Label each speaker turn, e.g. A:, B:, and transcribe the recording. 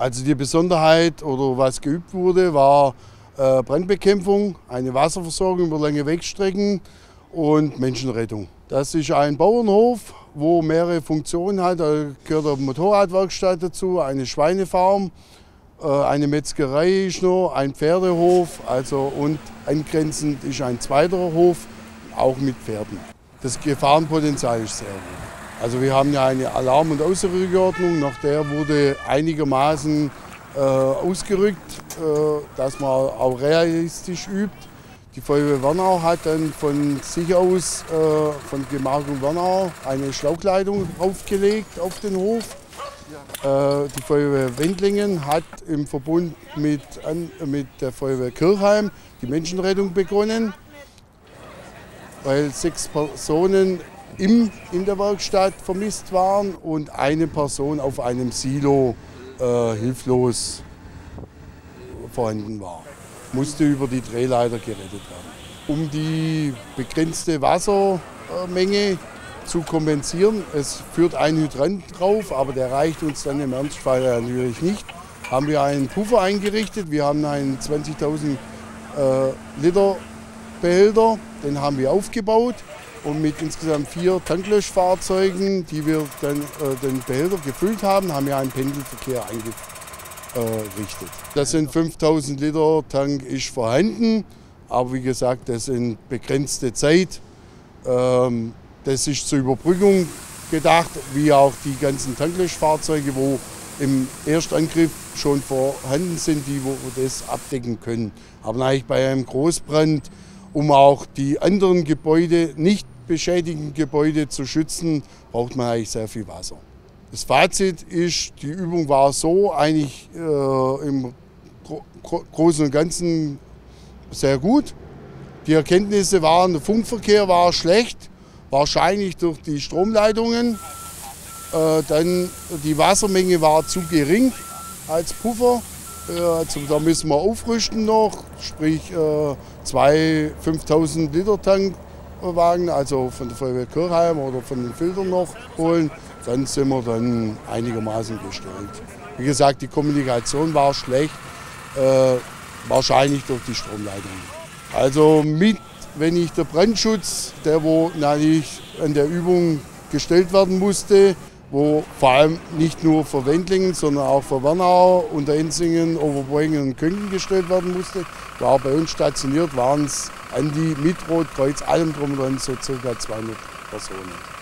A: Also die Besonderheit oder was geübt wurde, war Brandbekämpfung, eine Wasserversorgung über lange Wegstrecken und Menschenrettung. Das ist ein Bauernhof, wo mehrere Funktionen hat. Da gehört eine Motorradwerkstatt dazu, eine Schweinefarm, eine Metzgerei ist noch, ein Pferdehof, und angrenzend ist ein zweiter Hof, auch mit Pferden. Das Gefahrenpotenzial ist sehr hoch. Also wir haben ja eine Alarm- und Außenrückordnung, nach der wurde einigermaßen ausgerückt, dass man auch realistisch übt. Die Feuerwehr Wernau hat dann von sich aus, von Gemarkung Wernau, eine Schlauchleitung aufgelegt auf den Hof. Die Feuerwehr Wendlingen hat im Verbund mit der Feuerwehr Kirchheim die Menschenrettung begonnen, weil 6 Personen in der Werkstatt vermisst waren und eine Person auf einem Silo hilflos vorhanden war. Musste über die Drehleiter gerettet werden. Um die begrenzte Wassermenge zu kompensieren, es führt ein Hydrant drauf, aber der reicht uns dann im Ernstfall natürlich nicht, haben wir einen Puffer eingerichtet. Wir haben einen 20.000 Liter Behälter, den haben wir aufgebaut. Und mit insgesamt 4 Tanklöschfahrzeugen, die wir dann den Behälter gefüllt haben, haben wir einen Pendelverkehr eingerichtet. Das sind 5000 Liter Tank ist vorhanden, aber wie gesagt, das sind begrenzte Zeit. Das ist zur Überbrückung gedacht, wie auch die ganzen Tanklöschfahrzeuge, wo im Erstangriff schon vorhanden sind, die wo das abdecken können. Aber eigentlich bei einem Großbrand, um auch die anderen Gebäude, nicht beschädigten Gebäude zu schützen, braucht man eigentlich sehr viel Wasser. Das Fazit ist, die Übung war so eigentlich im Großen und Ganzen sehr gut. Die Erkenntnisse waren, der Funkverkehr war schlecht, wahrscheinlich durch die Stromleitungen. Dann die Wassermenge war zu gering als Puffer. Also da müssen wir aufrüsten noch, sprich 2 5000 Liter Tankwagen, also von der Feuerwehr Kirchheim oder von den Filtern noch holen. Dann sind wir dann einigermaßen gestellt. Wie gesagt, die Kommunikation war schlecht, wahrscheinlich durch die Stromleitung. Also wenn ich der Brandschutz, der wo natürlich an der Übung gestellt werden musste, wo vor allem nicht nur für Wendlingen, sondern auch für Wernau, Unterenzingen, Oberbeugen und Köngen gestellt werden musste, war bei uns stationiert, waren es an die mit Rotkreuz, allem drum und dran, so ca. 200 Personen.